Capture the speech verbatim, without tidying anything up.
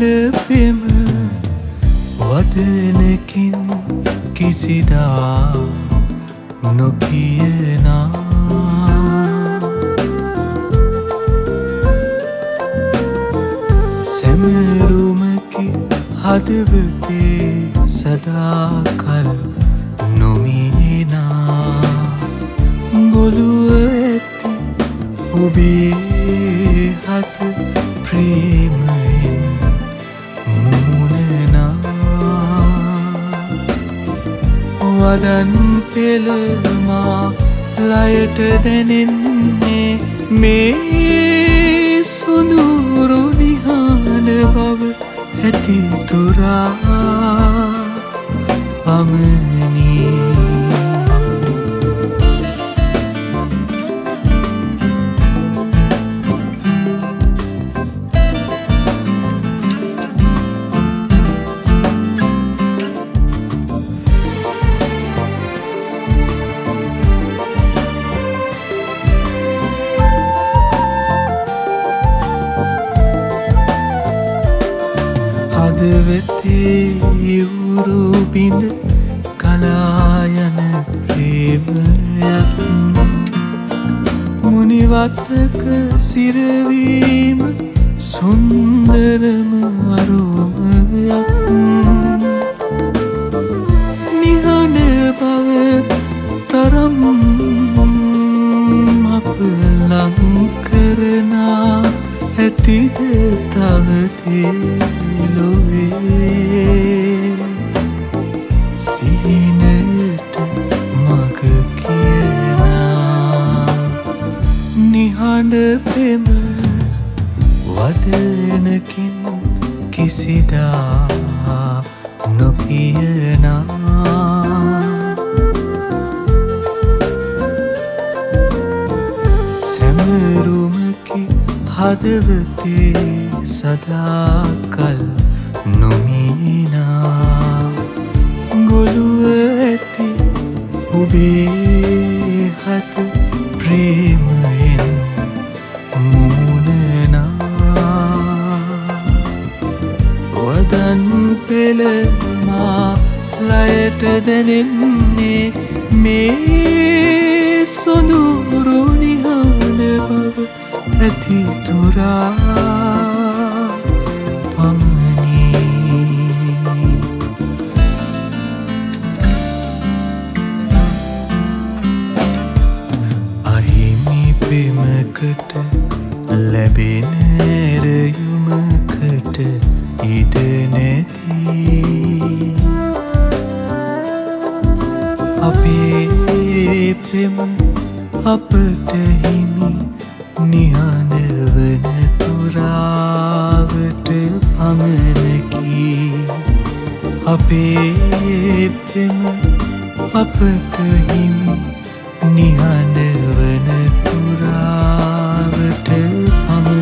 නිහඬ පෙම වදනකින් කිසිදා නොකියනා සැමරුමකි හදවතේ සදාකල් නොමියෙනා ගොළුව ඇති ඔබේ හත ප්‍රේමයෙන් මුමුණනා වදන් පෙළමා ලයට දැනෙන්නේ මේ සොඳුරු නිහඬ බව ඇති තුරා පමණි හදවතේ ඉවුරු බිඳ කලා යන ප්‍රේමයක් මුනිවතක සිරවීම සුන්දරම අරුමයක් නිහඬ බව තරම් අප ලං කරනා ඇතිද තවතේ සිහිනයට මග කියනා නිහඬ පෙම වදනකින් කිසිදා නොකියනා සැමරුමකි හදවතේ සදාකල් නොමියෙනා ගොළුව ඇති ඔබේ හත ප්‍රේමයෙන් මුමුණනා වදන් පෙළමා ලයට දැනෙන්නේ මේ සොඳුරු නිහඬ බව ඇති තුරා පෙමකට ලැබෙන ඇරයුමකට ඉඩ නැති අපේ පෙම අපට හිමි නිහඬ වන තුරාවට පමණකි අපේ පෙම අපට හිමි නිහඬ වන තුරාවට පමණකි